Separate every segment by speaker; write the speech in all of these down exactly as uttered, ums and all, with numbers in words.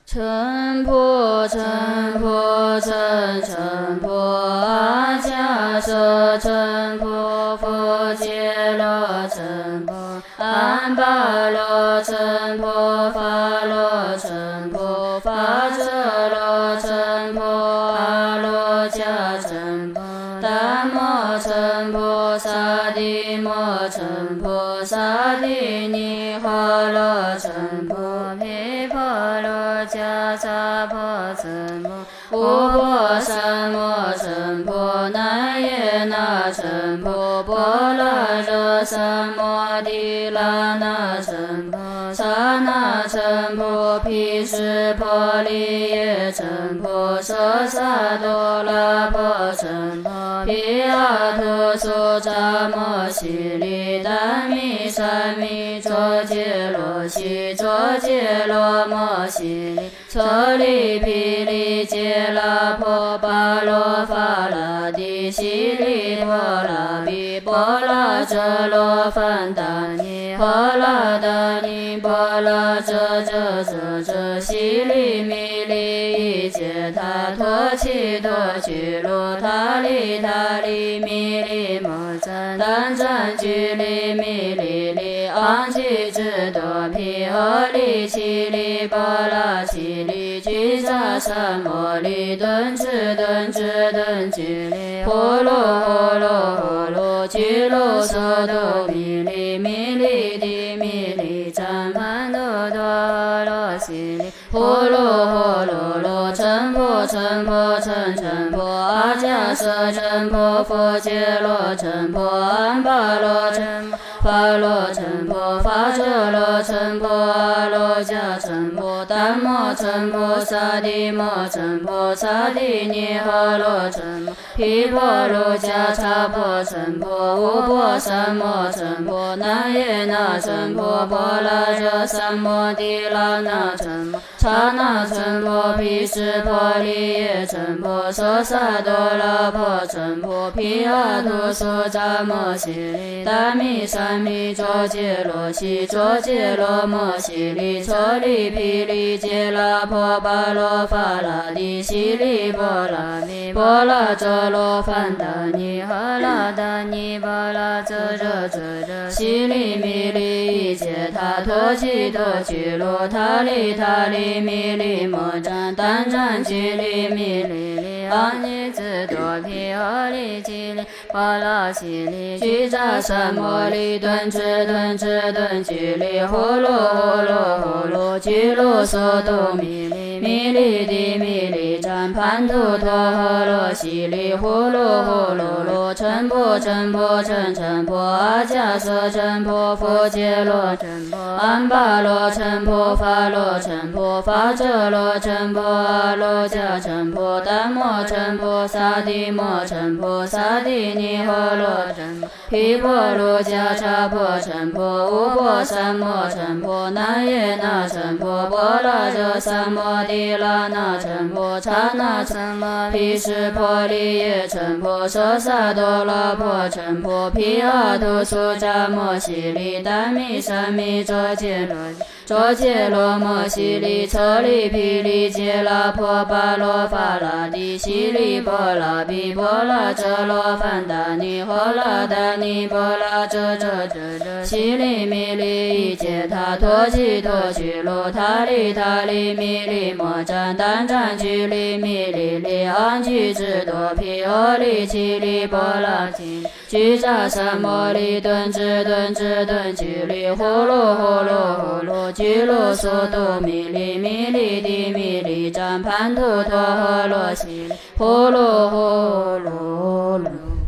Speaker 1: 成婆成婆成成婆阿迦舍成婆佛揭罗成婆安巴罗成婆法罗成婆法遮罗成婆阿罗迦成婆达摩成婆萨帝摩成婆萨帝尼诃罗成婆毗婆罗迦萨婆成婆无婆萨摩成婆那耶那成婆波罗热萨摩帝拉那成婆萨那成婆毗湿婆利耶成婆舍萨多拉婆成婆毗阿图苏扎摩悉利达米三米卓杰罗西卓杰罗摩悉利错利毗利揭拉婆巴罗法拉帝悉利波拉比波拉遮罗梵达尼波拉达尼波拉遮遮遮遮悉利弥利一切他陀奇陀居卢他利他利弥利摩赞丹赞居利弥利利昂吉智多毗诃利奇利波拉奇利居扎萨摩利顿智顿智顿居利呼噜呼噜呼噜居卢梭多弥利弥利帝弥利赞曼多多罗悉利呼噜呼噜噜成婆成婆成成婆阿迦舍成婆佛揭罗成婆安巴罗成法罗成婆法遮罗成婆阿罗迦成婆达摩成婆萨帝摩成婆萨帝尼诃罗成婆毗婆卢迦叉婆成婆无婆萨摩成婆那耶那成婆波拉热萨摩帝拉那成婆刹那成婆毗湿婆利耶成婆舍萨多拉婆成婆毗阿图苏扎摩悉利达米三米卓杰罗西卓杰罗摩悉利错利毗利揭拉婆巴罗法拉帝悉利波拉米波拉遮罗梵达尼诃拉达尼波拉遮遮遮遮悉利弥利一切他陀奇陀居卢他利他利弥利摩赞丹赞居利弥利利昂尼智多毗诃利奇利波拉悉利居扎萨摩利顿智顿智顿居利呼噜呼噜呼噜居卢梭多弥利弥利帝弥利赞盘图陀诃罗悉利呼噜呼噜噜成婆成婆成成婆阿迦舍成婆佛揭罗成婆安巴罗成婆法罗成婆法遮罗成婆阿罗迦成婆达摩成婆萨帝摩成婆萨帝尼诃罗成婆毗婆卢迦叉婆成婆无婆萨摩成婆那耶那成婆波拉热萨摩帝拉那成婆刹那成婆毗湿婆利耶成婆舍萨多拉婆成婆毗阿图苏扎摩悉利达米三米卓杰罗卓杰罗摩悉利错利毗利揭拉婆巴罗法拉帝悉利波拉比波拉遮罗梵达尼诃拉达尼波拉遮遮遮遮悉利弥利一切他陀奇陀居卢他利他利弥利摩赞丹赞居利弥利利昂居智多毗诃利奇利波拉奇居扎萨摩利顿智顿智顿居利呼噜呼噜呼噜居卢梭多弥利弥利帝弥利赞盘图陀诃罗悉利呼噜呼噜噜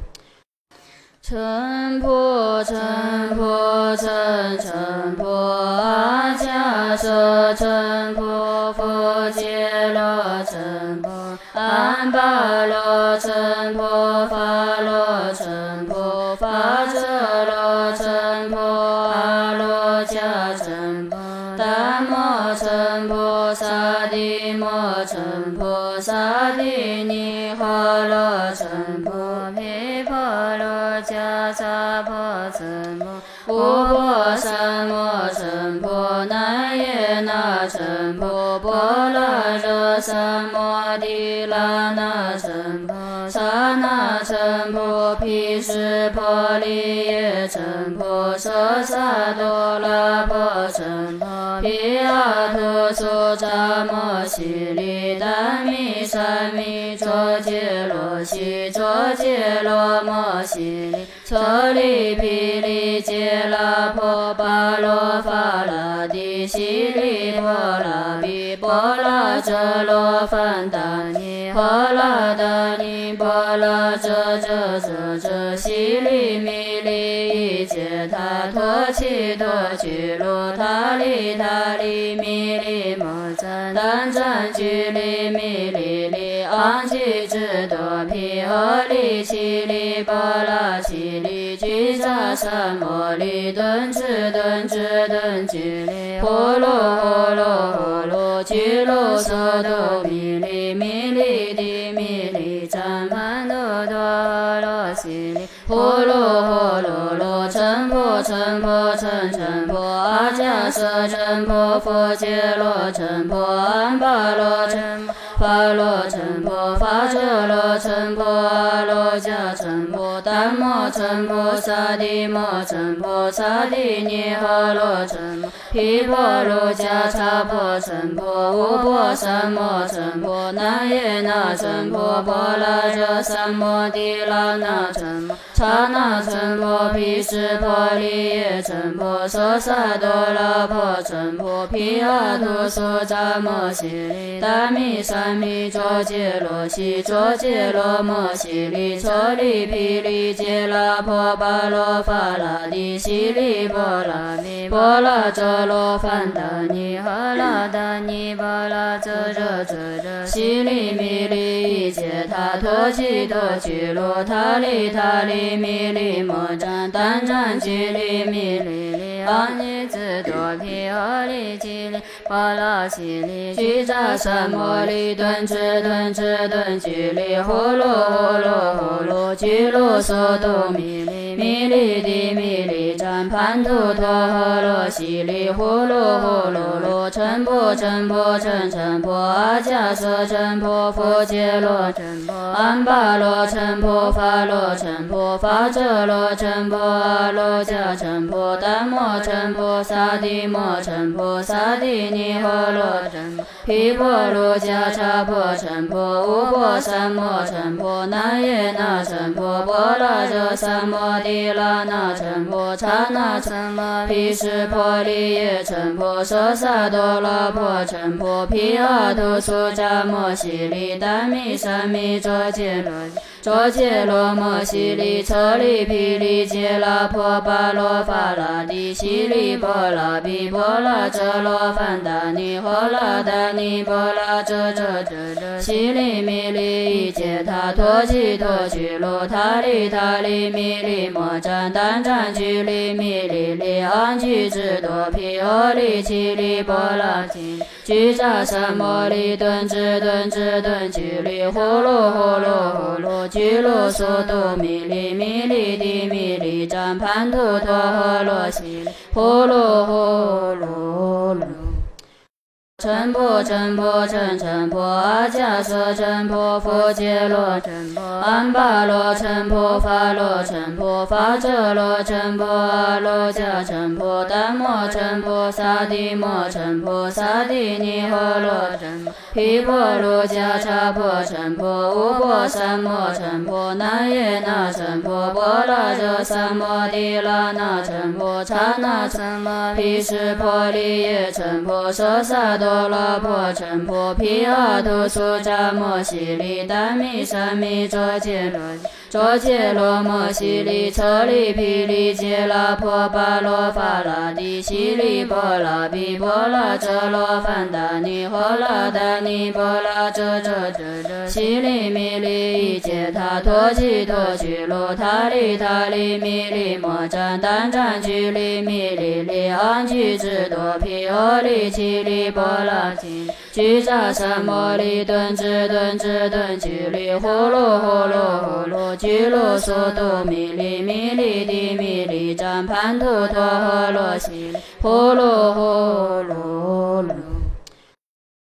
Speaker 1: 成婆成婆成成婆阿迦舍成婆佛揭罗成婆安巴罗成婆法罗成婆法遮罗成婆阿罗迦成婆达摩成婆萨帝摩成婆萨帝尼诃罗成婆毗婆罗迦萨婆成婆无婆萨摩成婆那耶那成婆波罗热三摩地那那僧婆萨那僧婆毗湿婆利耶僧婆舍萨多拉婆僧婆毗阿图苏扎摩悉利达米萨米卓杰罗西卓杰罗摩悉利措利毗利揭拉婆巴罗法拉帝悉利波拉比波拉遮罗梵达尼波拉达尼波拉遮遮遮遮悉利弥利揭他陀奇陀居罗塔利塔利弥利摩赞丹赞居利弥利利昂吉智多毗诃利奇利波拉奇利居扎三摩利顿智顿智顿居利呼噜呼噜呼噜居噜梭多弥利弥利地弥利赞曼多多罗悉利呼噜呼噜噜陈婆陈婆陈陈婆阿迦舍陈婆佛揭罗陈婆安巴罗陈婆法罗陈婆法遮罗陈婆阿罗迦陈婆达摩陈婆萨帝摩陈婆萨帝尼诃罗陈婆毗婆卢迦叉婆陈婆无婆三摩陈婆那耶那陈婆波拉热三摩地拉那陈婆刹那陈婆毗湿婆利耶陈婆舍萨多拉婆陈婆毗阿图苏扎摩悉利达米三米卓杰罗西卓杰罗摩悉利措利毗利揭拉婆巴罗法拉帝悉利波拉米波拉遮罗梵达尼哈拉达尼波拉遮遮遮遮悉利弥利揭他陀奇陀居罗塔利塔利弥利摩赞丹赞居利弥利利阿尼智多毗诃利奇利波拉悉利居扎三摩利顿智顿智顿居利呼噜呼噜呼噜居噜梭多弥利弥利地弥利赞盘图陀诃罗悉利呼噜呼噜噜陈婆陈婆陈陈婆阿迦舍陈婆佛揭罗陈婆安巴罗陈婆法罗陈婆法遮罗陈婆阿罗迦陈婆达摩陈婆萨帝摩陈婆萨帝尼诃罗陈婆毗婆卢迦叉婆陈婆无婆三摩陈婆那耶那陈婆波拉热三摩地拉那陈婆刹那陈婆毗湿婆利耶陈婆舍萨多拉婆陈婆毗阿图苏扎摩悉利达米三米卓杰罗卓杰罗摩悉利措利毗利揭拉婆巴罗法拉帝悉利波拉比波拉遮罗梵达尼诃拉达尼波拉遮遮遮遮悉利弥利揭他陀奇陀居罗塔利塔利弥利摩赞丹赞居利弥利利昂居智多毗诃利奇利波拉奇居扎三摩利顿智顿智顿居利呼噜呼噜呼噜居噜梭多弥利弥利地弥利赞盘图陀诃罗悉利呼噜呼噜噜陈婆陈婆陈陈婆阿迦舍陈婆佛揭罗陈婆安巴罗陈婆法罗陈婆法遮罗陈婆阿罗迦陈婆达摩陈婆萨帝摩陈婆萨帝尼诃罗陈婆毗婆卢迦叉婆陈婆无婆三摩陈婆那耶那陈婆波拉热三摩地拉那陈婆刹那陈婆毗湿婆利耶陈婆舍萨多多罗婆陈婆毗阿图苏扎摩悉利达米三米卓杰罗卓杰罗摩悉利措利毗利揭拉婆巴罗法拉帝悉利波拉比波拉遮罗梵达尼诃拉达尼波拉遮遮遮遮悉利弥利揭他陀奇陀居罗塔利塔利弥利摩赞丹赞居利弥利利昂居智多毗诃利奇利波拉奇居扎三摩利顿智顿智顿居利呼噜呼噜呼噜居噜梭多弥利弥利地弥利赞盘图陀诃罗悉利呼噜呼噜噜